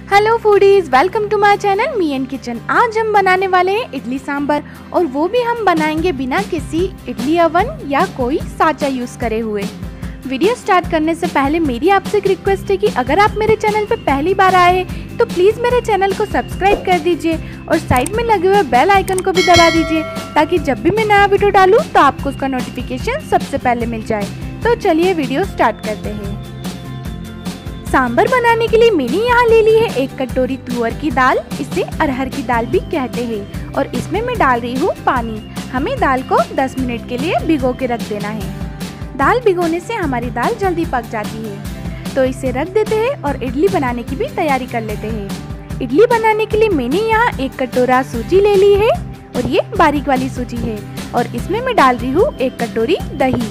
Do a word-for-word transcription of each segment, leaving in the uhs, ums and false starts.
Hello foodies, welcome to my channel me and kitchen. आज हम बनाने वाले हैं इडली सांभर, और वो भी हम बनाएंगे बिना किसी इडली ओवन या कोई साँचा यूज़ करे हुए। वीडियो स्टार्ट करने से पहले मेरी आपसे एक रिक्वेस्ट है कि अगर आप मेरे चैनल पर पहली बार आए हैं तो प्लीज़ मेरे चैनल को सब्सक्राइब कर दीजिए और साइड में लगे हुए बेल आइकन को भी दबा दीजिए, ताकि जब भी मैं नया वीडियो डालूँ तो आपको उसका नोटिफिकेशन सबसे पहले मिल जाए। तो चलिए वीडियो स्टार्ट करते हैं। सांभर बनाने के लिए मैंने यहाँ ले ली है एक कटोरी तुअर की दाल, इसे अरहर की दाल भी कहते हैं, और इसमें मैं डाल रही हूँ पानी। हमें दाल को दस मिनट के लिए भिगो के रख देना है। दाल भिगोने से हमारी दाल जल्दी पक जाती है, तो इसे रख देते हैं और इडली बनाने की भी तैयारी कर लेते हैं। इडली बनाने के लिए मैंने यहाँ एक कटोरा सूजी ले ली है, और ये बारीक वाली सूजी है, और इसमें मैं डाल रही हूँ एक कटोरी दही,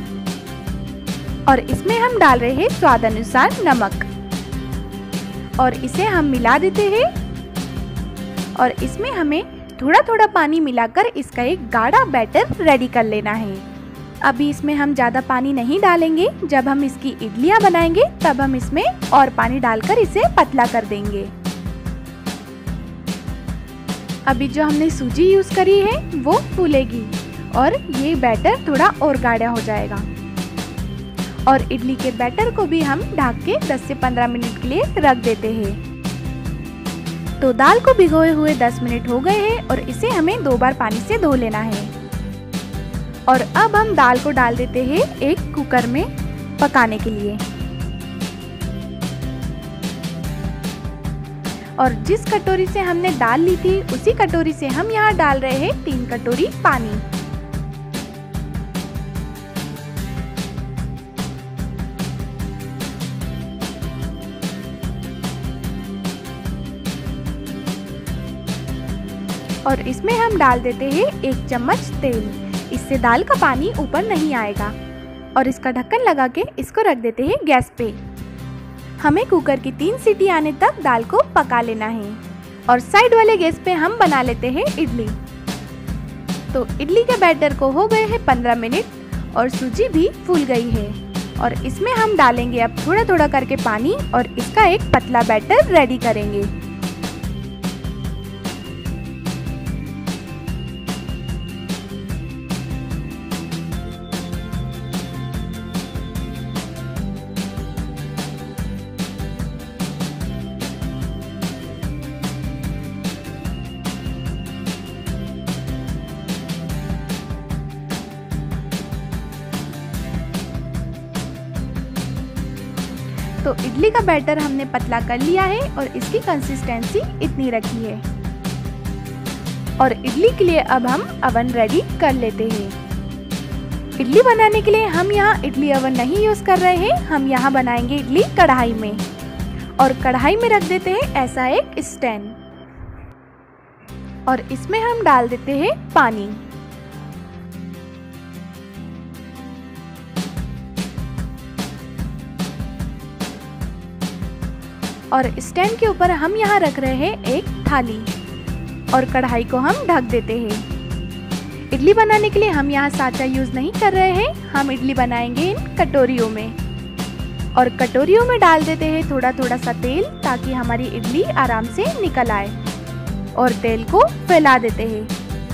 और इसमें हम डाल रहे हैं स्वाद अनुसार नमक, और इसे हम मिला देते हैं। और इसमें हमें थोड़ा थोड़ा पानी मिलाकर इसका एक गाढ़ा बैटर रेडी कर लेना है। अभी इसमें हम ज़्यादा पानी नहीं डालेंगे, जब हम इसकी इडलियां बनाएंगे तब हम इसमें और पानी डालकर इसे पतला कर देंगे। अभी जो हमने सूजी यूज़ करी है वो फूलेगी और ये बैटर थोड़ा और गाढ़ा हो जाएगा। और इडली के बैटर को भी हम ढक के दस से पंद्रह मिनट के लिए रख देते हैं। तो दाल को भिगोए हुए दस मिनट हो गए हैं और इसे हमें दो बार पानी से धो लेना है। और अब हम दाल को डाल देते हैं एक कुकर में पकाने के लिए। और जिस कटोरी से हमने दाल ली थी उसी कटोरी से हम यहाँ डाल रहे हैं तीन कटोरी पानी। और इसमें हम डाल देते हैं एक चम्मच तेल। इससे दाल का पानी ऊपर नहीं आएगा। और इसका ढक्कन लगा के इसको रख देते हैं गैस पे। हमें कुकर की तीन सीटी आने तक दाल को पका लेना है। और साइड वाले गैस पे हम बना लेते हैं इडली। तो इडली के बैटर को हो गए हैं पंद्रह मिनट और सूजी भी फूल गई है। और इसमें हम डालेंगे अब थोड़ा थोड़ा करके पानी और इसका एक पतला बैटर रेडी करेंगे। तो इडली का बैटर हमने पतला कर लिया है और इसकी कंसिस्टेंसी इतनी रखी है। और इडली के लिए अब हम अवन रेडी कर लेते हैं। इडली बनाने के लिए हम यहाँ इडली अवन नहीं यूज़ कर रहे हैं, हम यहाँ बनाएंगे इडली कढ़ाई में। और कढ़ाई में रख देते हैं ऐसा एक स्टैंड, और इसमें हम डाल देते हैं पानी। और स्टैंड के ऊपर हम यहाँ रख रहे हैं एक थाली, और कढ़ाई को हम ढक देते हैं। इडली बनाने के लिए हम यहाँ साँचा यूज़ नहीं कर रहे हैं, हम इडली बनाएंगे इन कटोरियों में। और कटोरियों में डाल देते हैं थोड़ा थोड़ा सा तेल, ताकि हमारी इडली आराम से निकल आए। और तेल को फैला देते हैं।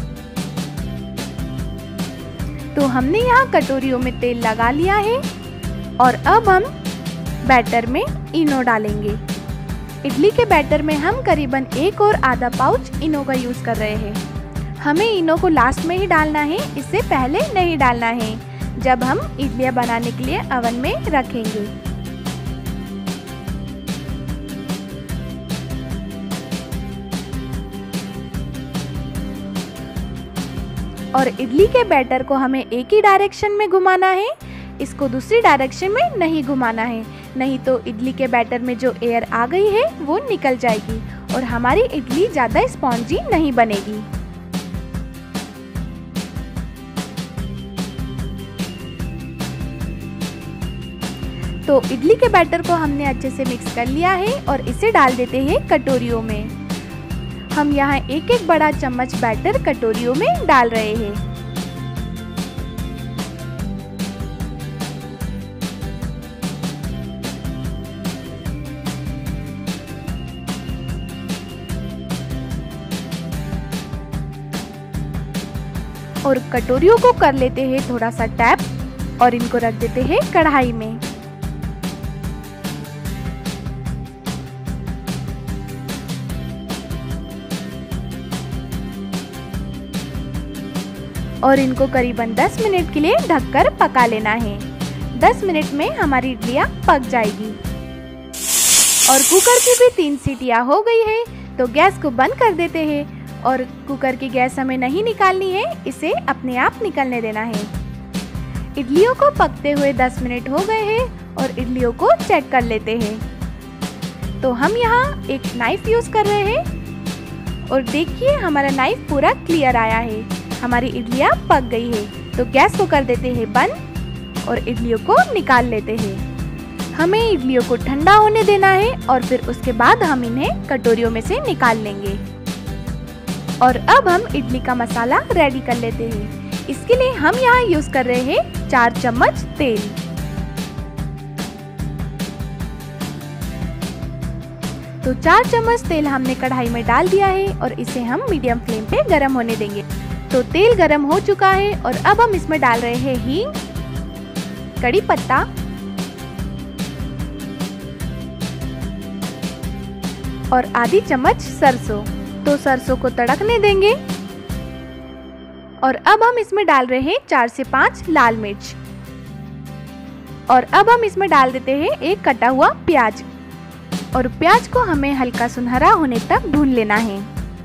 तो हमने यहाँ कटोरियों में तेल लगा लिया है। और अब हम बैटर में इनो डालेंगे। इडली के बैटर में हम करीबन एक और आधा पाउच इनो का यूज़ कर रहे हैं। हमें इनो को लास्ट में ही डालना है, इससे पहले नहीं डालना है, जब हम इडलियां बनाने के लिए अवन में रखेंगे। और इडली के बैटर को हमें एक ही डायरेक्शन में घुमाना है, इसको दूसरी डायरेक्शन में नहीं घुमाना है, नहीं तो इडली के बैटर में जो एयर आ गई है वो निकल जाएगी और हमारी इडली ज़्यादा स्पॉन्जी नहीं बनेगी। तो इडली के बैटर को हमने अच्छे से मिक्स कर लिया है और इसे डाल देते हैं कटोरियों में। हम यहाँ एक एक बड़ा चम्मच बैटर कटोरियों में डाल रहे हैं। और कटोरियों को कर लेते हैं थोड़ा सा टैप और इनको रख देते हैं कढ़ाई में। और इनको करीबन दस मिनट के लिए ढककर पका लेना है। दस मिनट में हमारी इडलियाँ पक जाएगी। और कुकर की भी तीन सीटियाँ हो गई है, तो गैस को बंद कर देते हैं। और कुकर की गैस हमें नहीं निकालनी है, इसे अपने आप निकलने देना है। इडलियों को पकते हुए दस मिनट हो गए हैं और इडलियों को चेक कर लेते हैं। तो हम यहाँ एक नाइफ यूज़ कर रहे हैं और देखिए हमारा नाइफ पूरा क्लियर आया है, हमारी इडलियाँ पक गई है। तो गैस को कर देते हैं बंद और इडलियों को निकाल लेते हैं। हमें इडलियों को ठंडा होने देना है और फिर उसके बाद हम इन्हें कटोरियों में से निकाल लेंगे। और अब हम इडली का मसाला रेडी कर लेते हैं। इसके लिए हम यहाँ यूज कर रहे हैं चार चम्मच तेल। तो चार चम्मच तेल हमने कढ़ाई में डाल दिया है और इसे हम मीडियम फ्लेम पे गरम होने देंगे। तो तेल गरम हो चुका है और अब हम इसमें डाल रहे हैं हींग, कड़ी पत्ता और आधी चम्मच सरसों। तो सरसों को तड़कने देंगे। और अब हम इसमें डाल रहे हैं चार से पाँच लाल मिर्च। और अब हम इसमें डाल देते हैं एक कटा हुआ प्याज। और प्याज को हमें हल्का सुनहरा होने तक भून लेना है।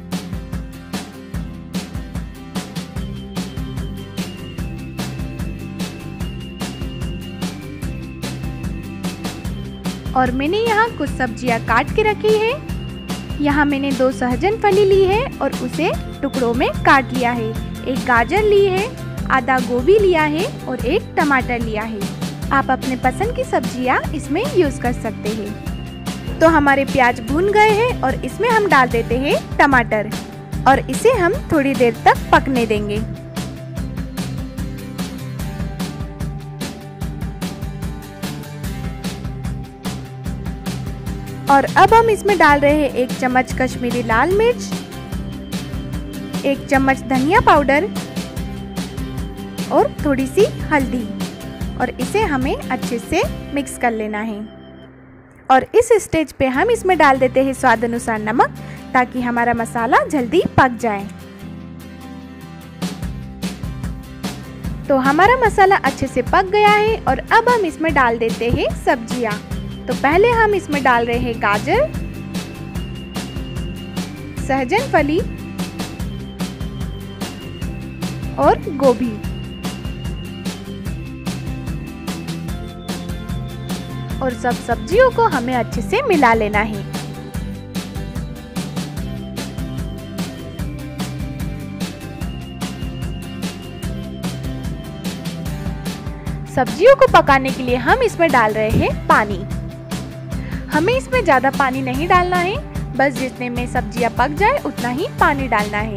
और मैंने यहाँ कुछ सब्जियाँ काट के रखी है। यहाँ मैंने दो सहजन फली ली है और उसे टुकड़ों में काट लिया है। एक गाजर ली है, आधा गोभी लिया है और एक टमाटर लिया है। आप अपने पसंद की सब्जियाँ इसमें यूज़ कर सकते हैं। तो हमारे प्याज भून गए हैं और इसमें हम डाल देते हैं टमाटर और इसे हम थोड़ी देर तक पकने देंगे। और अब हम इसमें डाल रहे हैं एक चम्मच कश्मीरी लाल मिर्च, एक चम्मच धनिया पाउडर और थोड़ी सी हल्दी और इसे हमें अच्छे से मिक्स कर लेना है। और इस स्टेज पे हम इसमें डाल देते हैं स्वाद अनुसार नमक, ताकि हमारा मसाला जल्दी पक जाए। तो हमारा मसाला अच्छे से पक गया है और अब हम इसमें डाल देते हैं सब्जियां। तो पहले हम इसमें डाल रहे हैं गाजर, सहजन फली और गोभी। और सब सब्जियों को हमें अच्छे से मिला लेना है। सब्जियों को पकाने के लिए हम इसमें डाल रहे हैं पानी। हमें इसमें ज़्यादा पानी नहीं डालना है, बस जितने में सब्जियां पक जाए उतना ही पानी डालना है।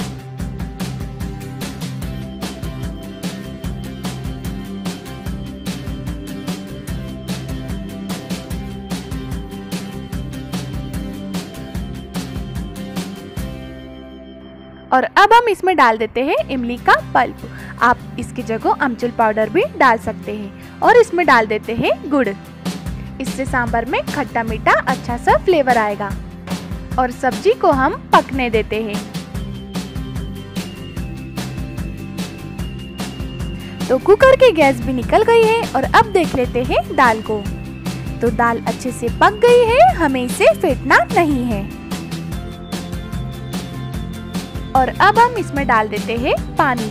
और अब हम इसमें डाल देते हैं इमली का पल्प। आप इसकी जगह अमचूर पाउडर भी डाल सकते हैं। और इसमें डाल देते हैं गुड़। इससे सांभर में खट्टा मीठा अच्छा सा फ्लेवर आएगा। और सब्जी को हम पकने देते हैं। तो कुकर की गैस भी निकल गई है और अब देख लेते हैं दाल को। तो दाल अच्छे से पक गई है, हमें इसे फेंटना नहीं है। और अब हम इसमें डाल देते हैं पानी।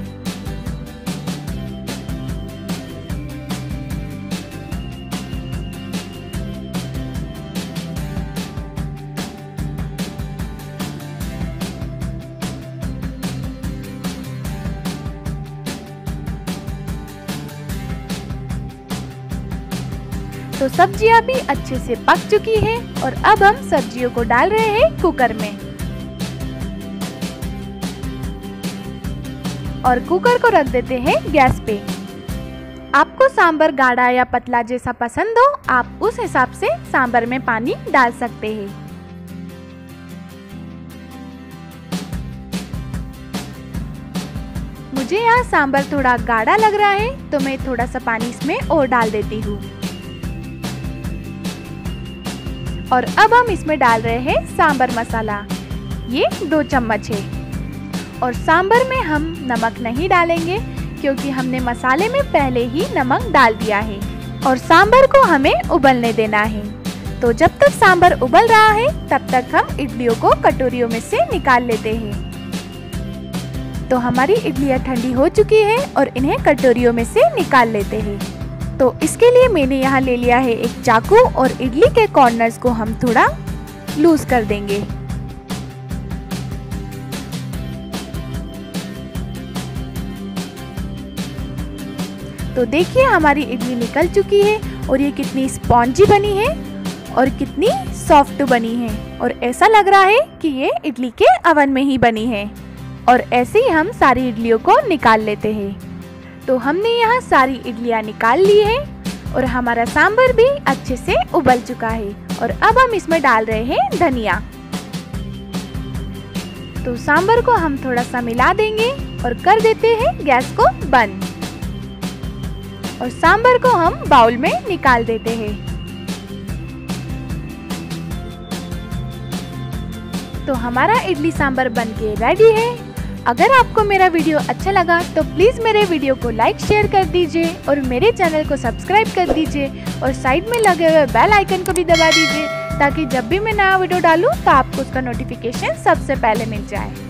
तो सब्जियां भी अच्छे से पक चुकी हैं और अब हम सब्जियों को डाल रहे हैं कुकर में। और कुकर को रख देते हैं गैस पे। आपको सांभर गाढ़ा या पतला जैसा पसंद हो, आप उस हिसाब से सांभर में पानी डाल सकते हैं। मुझे यहाँ सांभर थोड़ा गाढ़ा लग रहा है तो मैं थोड़ा सा पानी इसमें और डाल देती हूँ। और अब हम इसमें डाल रहे हैं सांभर मसाला, ये दो चम्मच है। और सांभर में हम नमक नहीं डालेंगे क्योंकि हमने मसाले में पहले ही नमक डाल दिया है। और सांभर को हमें उबलने देना है। तो जब तक सांभर उबल रहा है तब तक हम इडलियों को कटोरियों में से निकाल लेते हैं। तो हमारी इडलियाँ ठंडी हो चुकी है और इन्हें कटोरियों में से निकाल लेते हैं। तो इसके लिए मैंने यहाँ ले लिया है एक चाकू और इडली के कॉर्नर्स को हम थोड़ा लूज कर देंगे। तो देखिए हमारी इडली निकल चुकी है और ये कितनी स्पॉन्जी बनी है और कितनी सॉफ्ट बनी है। और ऐसा लग रहा है कि ये इडली के अवन में ही बनी है। और ऐसे ही हम सारी इडलियों को निकाल लेते हैं। तो हमने यहाँ सारी इडलियाँ निकाल ली है और हमारा सांभर भी अच्छे से उबल चुका है। और अब हम इसमें डाल रहे हैं धनिया। तो सांभर को हम थोड़ा सा मिला देंगे और कर देते हैं गैस को बंद। और सांभर को हम बाउल में निकाल देते हैं। तो हमारा इडली सांभर बनके रेडी है। अगर आपको मेरा वीडियो अच्छा लगा तो प्लीज़ मेरे वीडियो को लाइक शेयर कर दीजिए और मेरे चैनल को सब्सक्राइब कर दीजिए और साइड में लगे हुए बेल आइकन को भी दबा दीजिए ताकि जब भी मैं नया वीडियो डालूं तो आपको उसका नोटिफिकेशन सबसे पहले मिल जाए।